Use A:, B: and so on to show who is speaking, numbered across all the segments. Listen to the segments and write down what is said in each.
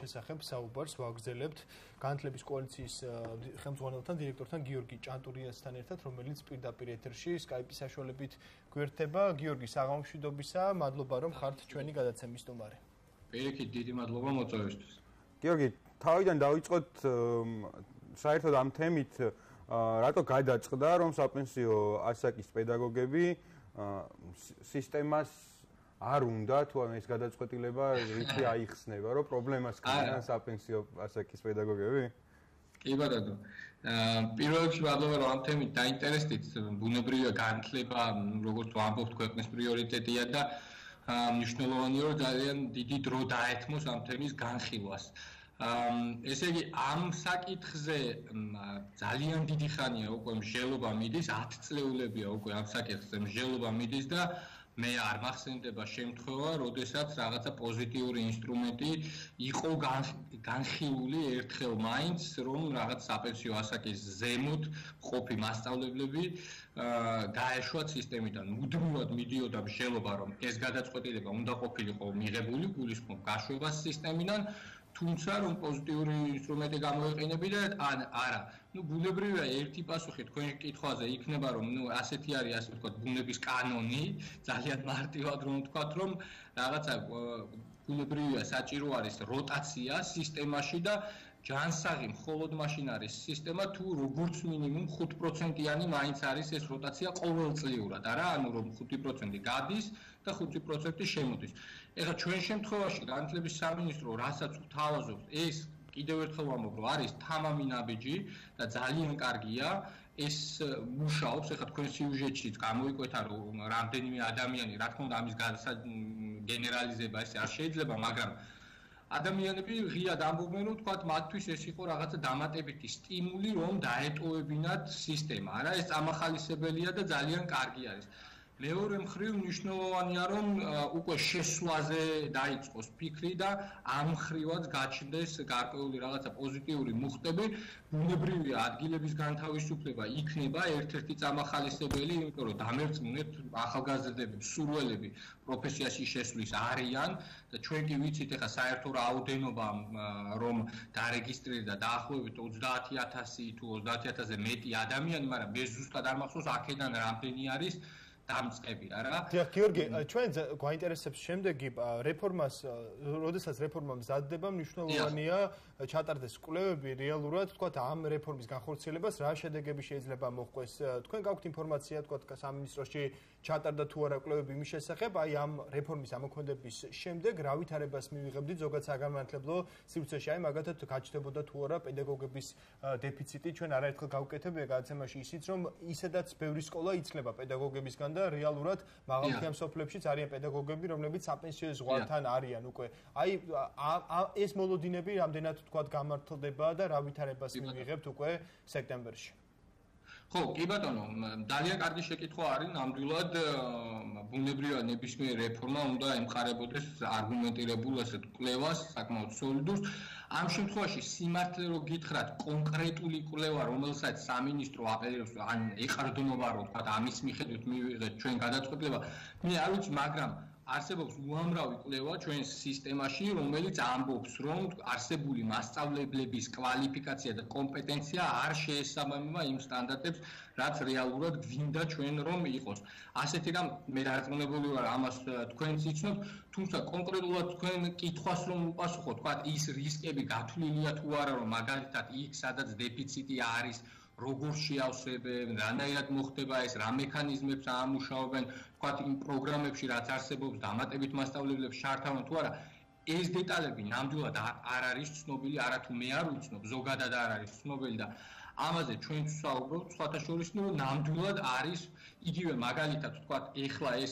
A: შესახებ საუბარს ვაგრძელებთ განათლების კოალიციის ხელმძღვანელთან, დირექტორთან გიორგი ჭანტურიასთან ერთად, რომელიც პირდაპირ ეთერში Skype-ის საშუალებით გვერდება. გიორგი, საღამომშვიდობისა, მადლობა რომ ხართ ჩვენი გადაცემის სტუმარი.
B: პირიქით, დიდი მადლობა მოწვევისთვის.
C: გიორგი, თავიდან დავიწყოთ საერთოდ ამ თემით, რატო გადაწყდა რომ საპენსიო ასაკის პედაგოგები სისტემას არ უნდა თუ ეს გადაწყვეტილება რითი აიხსნება, რომ პრობლემას ქონიან საპენსიო ასაკის პედაგოგები?
B: კი ბატონო. პირველ რიგში მადლობა რომ ამ თემით დაინტერესდით. ბუნებრივია განათლება, როგორც ვამბობთ, ქვეყნის პრიორიტეტია და მნიშვნელოვანია რომ ძალიან დიდი დრო დაეთმოს ამ თემის განხილვას. ესე იგი, ამ საკითხზე ძალიან დიდი ხანია უკვე მსჯელობა მიდის, 10 წლეულებია უკვე ამ საკითხზე მსჯელობა მიდის და მე არ მახსენდება შემთხვევა, როდესაც რაღაცა პოზიტიური ინსტრუმენტი იყო განხილული ერთხელ მაინც, რომ რაღაც საპენსიო ასაკის ზემოთ მყოფი მასწავლებლები გაეშვათ სისტემიდან. მუდმივად მიდიოდა მსჯელობა, რომ ეს გადაწყვეტილება უნდა ყოფილიყო მიღებული, გულისხმობ გაშვებას სისტემიდან. თუმცა რომ პოზიტიური ინსტრუმენტი გამოიყენებიდა ან არა. ბუნებრივია ერთი პასუხი თქვენ კითხვაზე იქნება რომ ასეთი არის ასე ვთქვათ ბუნების კანონი, ძალიან მარტივად რომ ვთქვათ რომ რაღაცა ბუნებრივია საჭირო არის როტაცია სისტემაში და ჯანსაღი მხოლოდ მაშინ არის სისტემა თუ როგორც მინიმუმ 5%-იანი მაინც არის ეს როტაცია ყოველწლიურად, არა? ანუ რომ 5% გადის და 5% შემოდის. ეხლა ჩვენ შემთხვევაში განათლების სამინისტრო რასაც გვთავაზობს, ეს კიდევ ერთხელ ვამბობ, რომ არის თამამი ნაბიჯი და ძალიან კარგია. ეს მუშაობს, ეხლა თქვენ სიუჟეტშიც გამოიკვეთა, რომ რამდენიმე ადამიანი, რა თქმა უნდა, ამის გენერალიზება ესე არ შეიძლება, მაგრამ ადამიანები ღიად ამბობენ, რომ თქვათ მათთვის ეს იყო რაღაცა დამატებითი სტიმული, რომ დაეტოვებინათ სისტემა, არა? ეს წამახალისებელია და ძალიან კარგი არის. მეორე მხრივ მნიშვნელოვანია, რომ უკვე შესვლაზე დაიწყოს ფიქრი და ამ მხრივაც გაჩნდეს გარკვეული რაღაცა პოზიტიური მუხტები. ბუნებრივია ადგილების განთავისუფლება იქნება ერთ-ერთი წამახალისებელი, იმიტომ რომ დამერწმუნეთ ახალგაზრდები, მსურველები პროფესიაში შესვლის არიან და ჩვენ კი ვიცით ეხა საერთო რაოდენობა რომ დარეგისტრირდა დაახლოებით 30,000 თუ 30,000-ზე მეტი ადამიანი, მაგრამ მე ზუსტად არ მახსოვს აქედან რამდენი არის დამწყები, არა?
A: დიახ, გიორგი, ჩვენ გვაინტერესებს შემდეგი რეფორმას, როდესაც რეფორმა მზადდება, მნიშვნელოვანია ჩატარდეს კვლევები რეალურად, თქვათ, ამ რეფორმის განხორციელებას რა შედეგები შეიძლება მოჰყვეს. თქვენ გაქვთ ინფორმაცია, თქვათ, სამინისტროში ჩატარდა თუ არა კვლევები იმის შესახებ, აი ამ რეფორმის ამოქმედების შემდეგ რა ვითარებას მივიღებდით ზოგადად საგანმანათლებლო სივრცეში, აი მაგათაც გაჩნდებოდა თუ არა პედაგოგების დეფიციტი. ჩვენ არაერთხელ გავუკეთებია გადაცემაში ისიც, რომ ისედაც ბევრი სკოლა იცლება პედაგოგებისგან და რეალურად მაღალმთიან სოფლებშიც არიან პედაგოგები, რომლებიც საპენსიო ზღვართან არიან უკვე. აი ეს მოლოდინები რამდენად თქვათ გამართლდება და რა ვითარებას მივიღებთ უკვე სექტემბერში?
B: ხო, კი ბატონო, ძალიან კარგი შეკითხვა არის, ნამდვილად ბუნებრივია ნებისმიერ რეფორმა უნდა ემყარებოდეს არგუმენტირებულ ასეთ კვლევას, საკმაოდ სოლიდურს. ამ შემთხვევაში სიმართლე რო გითხრათ, კონკრეტული კვლევა, რომელსაც სამინისტრო აპელირებს, ან ეყრდნობა რო თქვა, ამის მიხედვით მივიღეთ ჩვენ გადაწყვეტილება, მე არ ვიცი, მაგრამ არსებობს უამრავი კვლევა ჩვენ სისტემაში, რომელიც ამბობს, რომ არსებული მასწავლებლების კვალიფიკაცია და კომპეტენცია არ შეესაბამება იმ სტანდარტებს, რაც რეალურად გვინდა ჩვენ რომ იყოს. ასეთი რამ მე დარწმუნებული ვარ, ამას თქვენც იცნობთ, თუმცა კონკრეტულად თქვენ კითხვას რომ უპასუხოთ, თქვა ის რისკები გათვლილია თუ არა, რომ მაგალითად იქ სადაც დეფიციტი არის როგორ შეავსებენ, რანაირად მოხდება ეს, რა მექანიზმებს ამუშავებენ, თქვათ იმ პროგრამებში რაც არსებობს, დამატებით მასწავლებლებს შართავენ თუ არა, ეს დეტალები ნამდვილად არ არის ცნობილი, არა თუ მე არ ვიცნობ, ზოგადად არ არის ცნობილი და ამაზე ჩვენ ვსაუბრობთ, სხვათა შორის, რომ ნამდვილად არის იგივე მაგალითად თქვათ, ეხლა ეს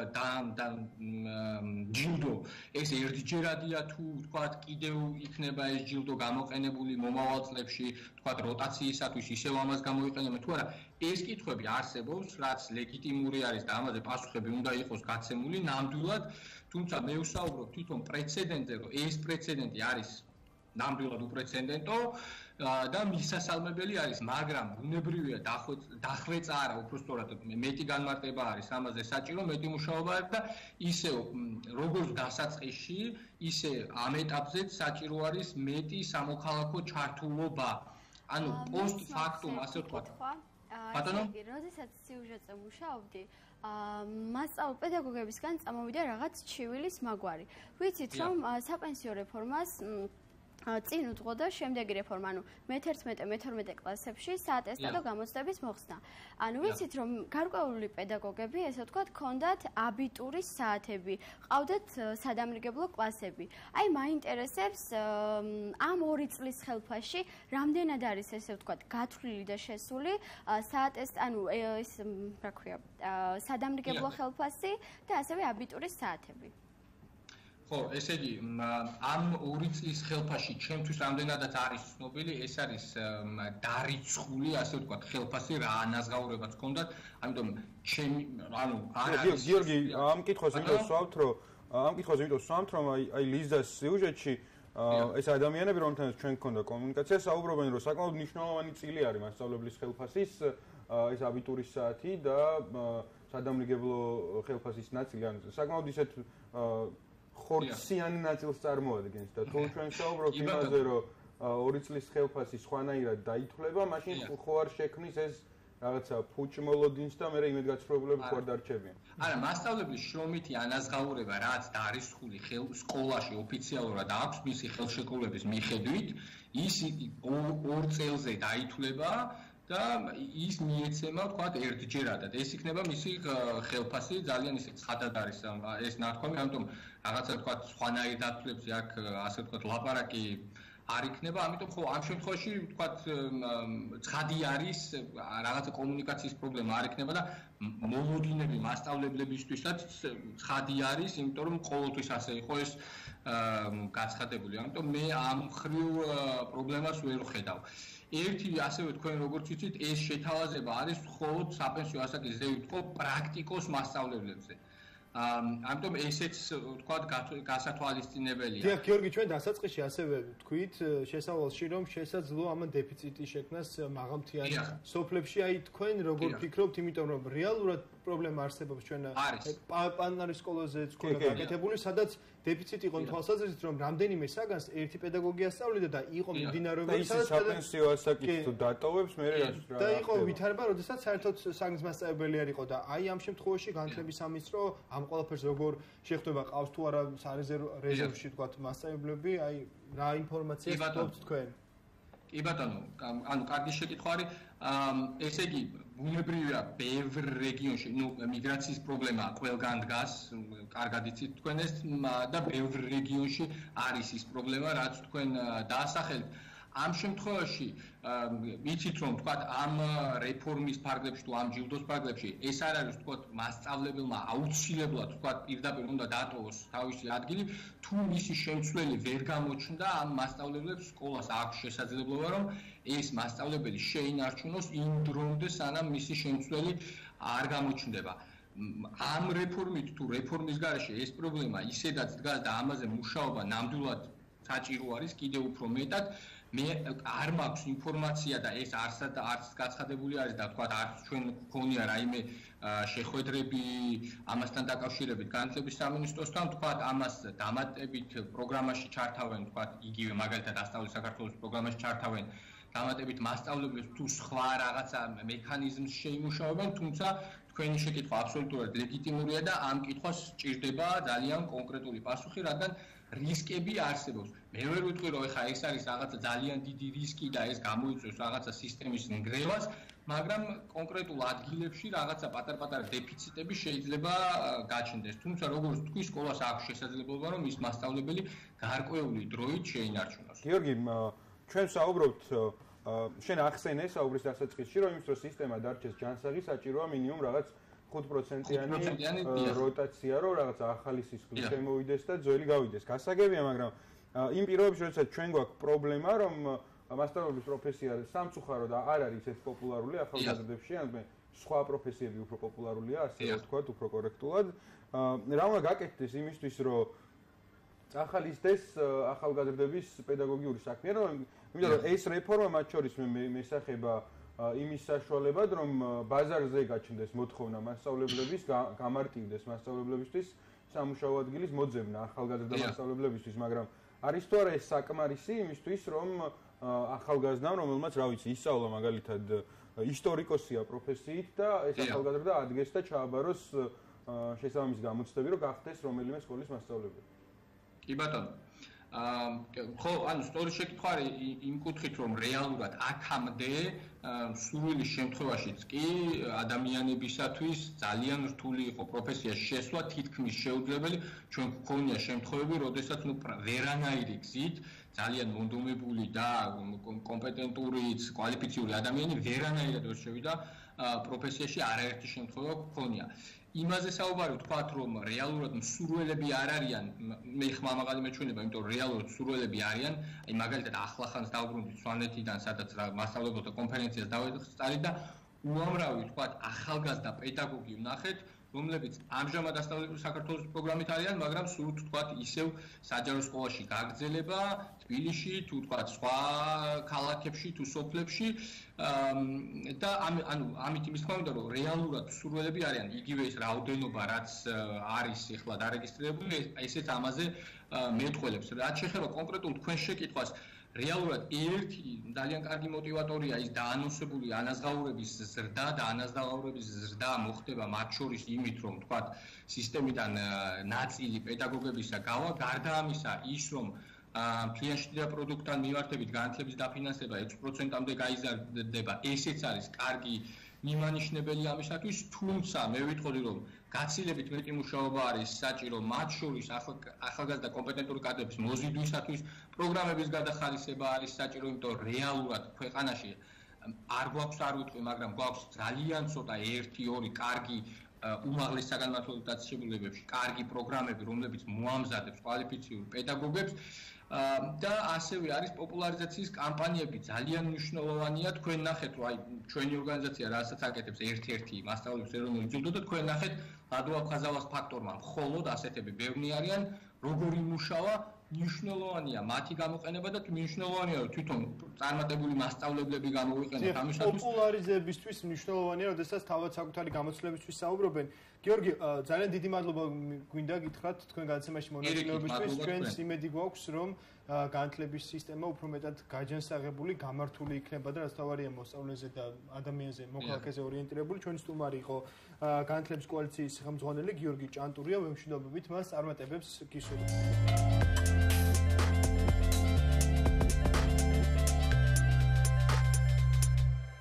B: ჯილდო, ეს ერთჯერადია თუ თქვათ, კიდევ იქნება ეს ჯილდო გამოყენებული მომავალ წლებში, თქვათ, როტაციისათვის ისევ ამას გამოიყენებენ თუ არა, ეს კითხვები არსებობს, რაც ლეგიტიმური არის და ამაზე პასუხები უნდა იყოს გაცემული ნამდვილად, თუმცა მე ვსაუბრობ თვითონ პრეცედენტზე, რომ ეს პრეცედენტი არის ნამდვილად უპრეცედენტო და მისასალმებელი არის, მაგრამ ბუნებრივია დახვეწა არა, უბრალოდ მეტი განმარტება არის ამაზე საჭირო, მეტი მუშაობა არის და ისე როგორც დასაწყისში, ისე ამ ეტაპზეც საჭირო არის მეტი სამოქალაქო ჩართულობა. ანუ post factum ასე ვთქვათ. ბატონო,
D: როდესაც სიუჟეტზე მუშაობდი, მასწავლებელი პედაგოგებისგან წამოვიდა რაღაც ჩივილის მაგვარი. ვიცით, რომ საპენსიო რეფორმას წინ უძღოდა შემდეგი რეფორმა, ანუ მე-11-მე-12 კლასებში საატესტატო გამოცდების მოხსნა. ანუ ვიცით, რომ გარკვეული პედაგოგები, ესე ვთქვათ, ჰქონდათ აბიტურის საათები, ყავდათ სადამრიგებლო კლასები. აი, მაინტერესებს ამ 2 წლის ხელფასში რამდენად არის, ესე ვთქვათ, გათვლილი და შესული ანუ ეს, რა ქვია, სადამრიგებლო ხელფასი და ასევე აბიტურის საათები.
B: ხო, ესე იგი, ამ 2 წლის ხელფასში ჩემთვის რამდენადაც არის ცნობილი, ეს არის დარიცხული, ასე ვთქვათ, ხელფასი რა ანაზღაურებაც ჰქონდათ, ამიტომ ანუ არ არის
C: გიორგი, ამ კითხვას იმიტომ ვსვამთ, რომ აი ლიზას სიუჟეტში ეს ადამიანები, რომთანაც ჩვენ გქონდა კომუნიკაცია, საუბრობენ, რომ საკმაოდ მნიშვნელოვანი წილი არის მასწავლებლის ხელფასის ეს აბიტურის საათი და სადამრიგებლო ხელფასის ნაწილი, ანუ საკმაოდ ისეთ ხორციანი ნაწილს წარმოადგენს და თუ ჩვენ საუბრობთ იმაზე, რომ 2 წლის ხელფასი სხვანაირად დაითვლება, მაშინ ხო არ შექმნის ეს რაღაცა ფუჭმოლოდინს და მე იმედგაცრუებულები ხო არ დარჩებიან.
B: არა, მასწავლებლის შრომითი ანაზღაურება, რაც დარიცხული სკოლაში ოფიციალურად აქვს მისი ხელშეკრულების მიხედვით, ის 2 წელზე დაითვლება და ის მიეცემა, ვთქვათ, ერთჯერადად. ეს იქნება მისი ხელფასი, ძალიან ისე ცხადად არის ეს ნათქვამი, ამიტომ რაღაცა ვთქვათ, სხვანაირ დათვლებზე აქ ასე ვთქვათ, ლაპარაკი არ იქნება, ამიტომ ხო ამ შემთხვევაში ვთქვათ, ცხადი არის, რაღაცა კომუნიკაციის პრობლემა არ იქნება და მოლოდინები მასწავლებლებისთვისაც ცხადი არის, იმიტომ რომ ყოველთვის ასე იყო ეს გაცხადებული. ამიტომ მე ამ ხრივ პრობლემას ვერ ვხედავ. ერთი ასევე თქვენ როგორც ვიცით, ეს შეთავაზება არის მხოლოდ საპენსიო ასაკის ზევით თქო პრაქტიკოს მასწავლებლებზე. ამიტომ ესეც ვთქვათ გასათვალისწინებელია.
A: დიახ, გიორგი, ჩვენ დასაწყისში ასევე ვთქვით შესავალში, რომ შესაძლოა ამან დეფიციტი შექმნას მაღალმთიანი სოფლებში. აი თქვენ როგორ ფიქრობთ, იმიტომ რომ რეალურად პრობლემა არსებობს ჩვენ პანარის სკოლაზეც ქონდა გაკეთებული, სადაც დეფიციტი იყო თვალსაზრისით, რომ რამდენიმე საგანს ერთი პედაგოგი ასწავლიდა და იყო მიმდინარეობები,
C: სადაც საპენსიო ასაკით თუ დატოვებს, მე რა
A: და იყო ვითარება, როდესაც საერთოდ საგნის მასწავლებელი არ იყო და აი ამ შემთხვევაში განათლების სამინისტრო ამ ყველაფერს როგორ შეხვდება, ყავს თუ არა რეზერვში თქვა მასწავლებლები, აი რა ინფორმაციას გქონთ თქვენ?
B: კი ბატონო, ანუ კარგი შეკითხვა არის. ესე იგი, ბუნებრივია, ბევრ რეგიონში, მიგრაციის პრობლემა ყველგან დგას, კარგად იცით თქვენ ეს და ბევრ რეგიონში არის ის პრობლემა, რაც თქვენ დაასახელეთ. ამ შემთხვევაში ვიცით რომ თქვა ამ რეფორმის ფარგლებში თუ ამ ჯილდოს ფარგლებში ეს არ არის თქვა მასწავლებელმა აუცილებლად თქვა პირდაპირ უნდა დატოვოს თავისი ადგილი თუ მისი შემცვლელი ვერ გამოჩნდა ამ მასწავლებლებს სკოლას აქვს შესაძლებლობა რომ ეს მასწავლებელი შეინარჩუნოს იმ დრომდე სანამ მისი შემცვლელი არ გამოჩნდება ამ რეფორმით თუ რეფორმის გარეშე ეს პრობლემა ისედაც დგას და ამაზე მუშაობა ნამდვილად საჭირო არის კიდევ უფრო მეტად მე არ მაქვს ინფორმაცია და ეს არც გაცხადებული არის და თქვა არც ჩვენ გქონია რაიმე შეხვედრები ამასთან დაკავშირებით განათლების სამინისტროსთან თქვა ამას დამატებით პროგრამაში ჩართავენ თქვა იგივე მაგალითად ასწავლის საქართველოს პროგრამაში ჩართავენ დამატებით მასწავლებლებს თუ სხვა რაღაცა მექანიზმს შეიმუშავებენ თუმცა თქვენი შეკითხვა აბსოლუტურად ლეგიტიმურია და ამ კითხვას სჭირდება ძალიან კონკრეტული პასუხი რადგან რისკები არსებობს. მე ვერ ვიტყვი რომ ეხა ეს არის რაღაცა ძალიან დიდი რისკი და ეს გამოიწვევს რაღაცა სისტემის ნგრევას, მაგრამ კონკრეტულ ადგილებში რაღაცა პატარ-პატარა დეფიციტები შეიძლება გაჩნდეს. თუმცა როგორც თქვი, სკოლას აქვს შესაძლებლობა რომ ის მასწავლებელი გარკვეული დროით შეინარჩუნოს.
C: გიორგი, ჩვენ საუბრობთ შენ ახსენე საუბრის დასაწყისში რომ იმის რომ სისტემა დარჩეს ჯანსაღი საჭიროა მინიმუმ რაღაც 5%-იანი როტაცია, რომ რაღაც ახალი სისხლი შემოვიდეს და ძველი გავიდეს. გასაგებია, მაგრამ იმ პირობებში, როდესაც ჩვენ გვაქვს პრობლემა, რომ მასწავლებლის პროფესია სამწუხაროდ არ არის ეს პოპულარული ახალგაზრდებში, ანუ სხვა პროფესიები უფრო პოპულარულია, ასე ვთქვათ, უფრო კორექტულად. რა უნდა გაკეთდეს იმისთვის, რომ ახალისდეს ახალგაზრდების პედაგოგიური საქმიანობა, იმიტომ რომ ეს რეფორმა მათ შორის მესახება იმის საშუალებად, რომ ბაზარზე გაჩნდეს მოთხოვნა მასწავლებლების, გამარტივდეს მასწავლებლებისთვის სამუშაო ადგილის მოძებნა ახალგაზრდა მასწავლებლებისთვის, მაგრამ არის თუ არა ეს საკმარისი იმისთვის, რომ ახალგაზრდამ, რომელმაც, რა ვიცი, ისწავლა მაგალითად ისტორიკოსია პროფესიით და ეს ახალგაზრდა ადგეს და ჩააბაროს შესაბამისი გამოცდები, რომ გახდეს რომელიმე სკოლის მასწავლებელი.
B: კი ბატონო. ხო, ანუ სწორი შეკითხვა არის იმ კუთხით, რომ რეალურად აქამდე სურვილის შემთხვევაშიც კი ადამიანებისათვის ძალიან რთული იყო პროფესიაში შესვლა, თითქმის შეუძლებელი. ჩვენ გვქონია შემთხვევები, როდესაც ვერანაირი გზით ძალიან მონდომებული და კომპეტენტურიც, კვალიფიციური ადამიანი ვერანაირად ვერ შევიდა პროფესიაში, არაერთი შემთხვევა გვქონია. იმაზე საუბარი ვთქვათ, რომ რეალურად მსურველები არ არიან, მე ხმამაღალი მეჩვენება, იმიტომ რომ რეალურად მსურველები არიან, აი მაგალითად ახლახანს დავბრუნდით სვანეთიდან, სადაც მასწავლებელთა კონფერენციას დავეწყდით და უამრავი ვთქვათ, ახალგაზრდა პედაგოგი ვნახეთ, რომლებიც ამჟამად ასწავლებელი საქართველოს პროგრამით არიან, მაგრამ სურთ ვთქვათ ისევ საჯარო სკოლაში გაგრძელება თბილისში, თუ ვთქვათ სხვა ქალაქებში, თუ სოფლებში და ანუ ამით იმის თქმა უნდა, რომ რეალურად სურვილები არიან, იგივე ის რაოდენობა, რაც არის ეხლა დარეგისტრირებული, ესეც ამაზე მეტყველებს. რაც შეეხება კონკრეტულ თქვენ შეკითხვას, რეალურად ერთი ძალიან კარგი мотиваტორია ის დაანონსებული ანაზღაურების ზრდა და ანაზღაურების ზრდა მოხდება მათ შორის იმით, რომ თქვათ სისტემიდან ნაწილი პედაგოგებისა გავა, გარდა ამისა ის რომ ფინანსური პროდუქტთან მიმართებით განათლების დაფინანსება 6%-მდე გაიზარდება, ესეც არის კარგი მიმანიშნებელი ამისათვის, თუმცა მე ვიტყოდი რომ გაცილებით მეტი მუშაობა არის საჭირო მათ შორის ახალგაზრდა კომპეტენტური კადრების მოზიდვისათვის, პროგრამების გადახარისება არის საჭირო, იმიტომ რომ რეალურად ქვეყანაში არ გვაქვს არ ვიტყვი, მაგრამ გვაქვს ძალიან ცოტა 1-2 კარგი უმაღლეს საგანმანათლებლო დაწესებულებებში კარგი პროგრამები, რომლებიც მოამზადებს კვალიფიციურ პედაგოგებს და ასევე არის პოპულარიზაციის კამპანიები ძალიან მნიშვნელოვანია. თქვენ ნახეთ, რომ აი ჩვენი ორგანიზაცია რასაც აკეთებს ერთ-ერთი მასწავლებლების ეროვნული ჯილდო და თქვენ ნახეთ ლადო აფხაზავას ფაქტორმა მხოლოდ ასეთები ბევრი არიან, როგორი მუშავა მნიშვნელოვანია მათი გამოყენება და მნიშვნელოვანია რომ თვითონ წარმატებული მასწავლებლები გამოვიყენოთ ამისათვის
A: პოპულარიზებისთვის მნიშვნელოვანია, როდესაც თავად საკუთარი გამოცდილებისთვის საუბრობენ. გიორგი, ძალიან დიდი მადლობა გვინდა გითხრათ თქვენ განცემაში მონაწილეობისთვის. ჩვენს იმედი გვაქვს, რომ განათლების სისტემა უფრო მეტად გაჯანსაღებული, გამართული იქნება და რაც თავარია მოსწავლეზე და ადამიანზე, მოქალაქეზე ორიენტირებული. ჩვენ სტუმარი იყო განათლების კოალიციის ხელმძღვანელი გიორგი ჭანტურია, ვემშვიდობებით მას წარმატებებს გისურვებთ.